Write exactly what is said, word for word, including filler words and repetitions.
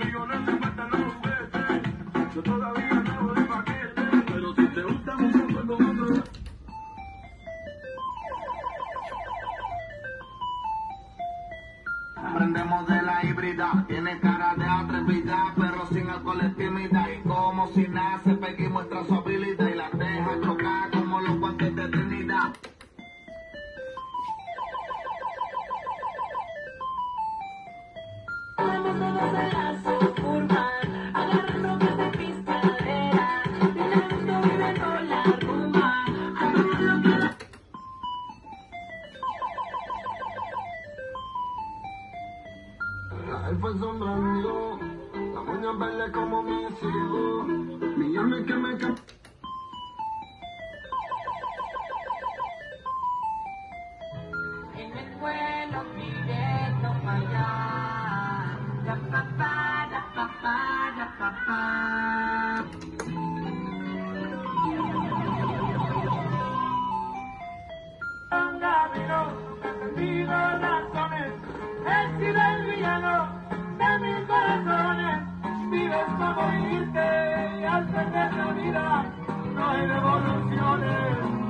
que yo no hace falta los juguetes. Yo todavía no de paquete, pero si te gusta un poco con otro. Aprendemos de la híbrida, tiene cara de atrevida, pero sin alcohol es tímida. Y como si nace, Peggy muestra su habilidad y la deja chocar como los guantes de Trinidad. Él fue sombrando, la moña verde como mi cielo, millones que me cap... En el vuelo directo para allá, la papá, la papá, la papá. Un camino, encendido razones, he sido el villano de mis corazones. Vives como irte y al perder la vida no hay devoluciones.